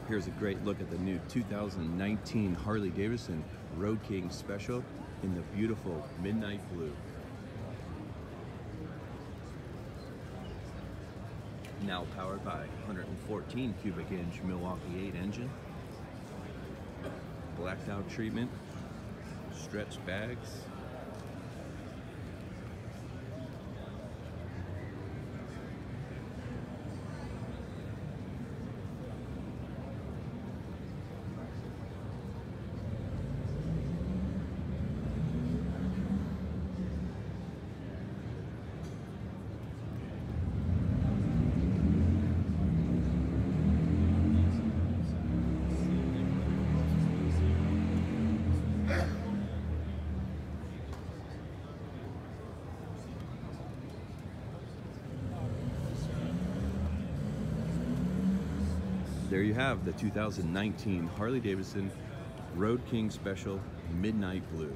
Here's a great look at the new 2019 Harley Davidson Road King Special in the beautiful midnight blue. Now powered by 114 cubic inch Milwaukee 8 engine, blacked out treatment, stretch bags, there you have the 2019 Harley Davidson Road King Special Midnight Blue.